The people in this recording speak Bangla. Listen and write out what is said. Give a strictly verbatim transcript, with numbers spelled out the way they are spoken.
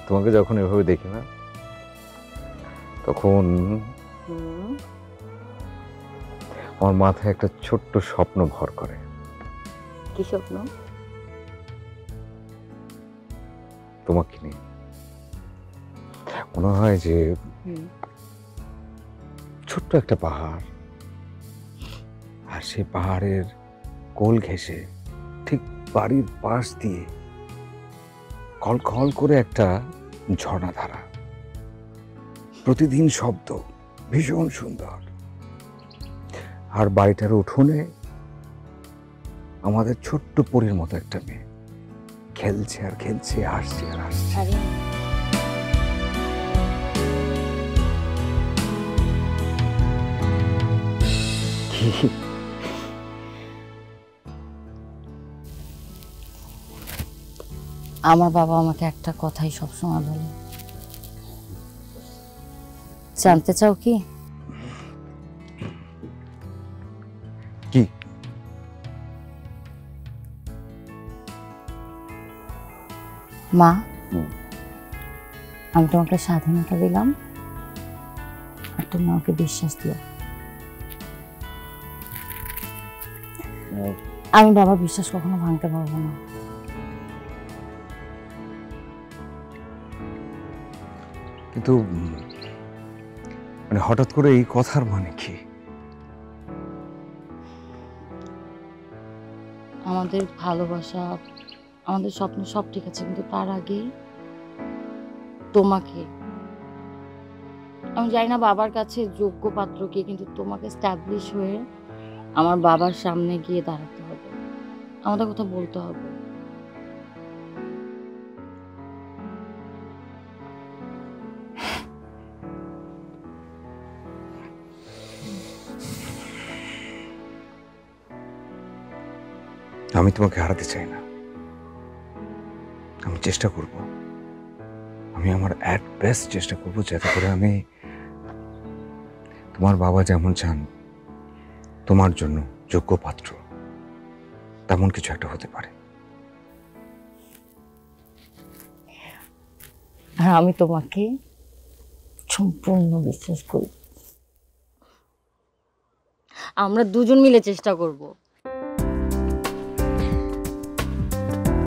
তোমাকে যখন এভাবে দেখি না তখন আমার মাথায় একটা ছোট্ট স্বপ্ন ভর করে। কি স্বপ্ন? তোমাকে নিয়ে মনে হয় যে ছোট্ট একটা পাহাড়, আর সেই পাহাড়ের কোল ঘেঁষে ঠিক বাড়ির পাশ দিয়ে খল খল করে একটা ঝর্ণা ধারা, প্রতিদিন শব্দ, ভীষণ সুন্দর। আর বাড়িটার উঠোনে আমাদের ছোট্ট পরীর মতো একটা মেয়ে খেলছে আর খেলছে, হাসছে আর হাসছে। আমার বাবা আমাকে একটা কথাই সবসময় বলে, জানতে চাও কি? কি? মা, আমি তোমাকে স্বাধীনতা দিলাম আর তুমি আমাকে বিশ্বাস দিও। আমি বাবার বিশ্বাস কখনো ভাঙতে পারবো না। কিন্তু মানে হঠাৎ করে এই কথার মানে কি? আমাদের ভালোবাসা, আমাদের স্বপ্ন সব ঠিক আছে, কিন্তু তার আগে তোমাকে, আমি জানি না বাবার কাছে যোগ্য পাত্র কি, কিন্তু তোমাকে স্ট্যাবলিশ হয়ে আমার বাবার সামনে গিয়ে দাঁড়াতে হবে, আমাদের কথা বলতে হবে। আমি তোমাকে হারাতে চাই না, আমি চেষ্টা করব, আমি আমার অ্যাট বেস্ট চেষ্টা করব যাতে করে আমি তোমার বাবা যেমন চান তোমার জন্য যোগ্য পাত্র, তেমন কিছু একটা হতে পারে। আর আমি তোমাকে সম্পূর্ণ বিশ্বাস করি। আমরা দুজন মিলে চেষ্টা করব।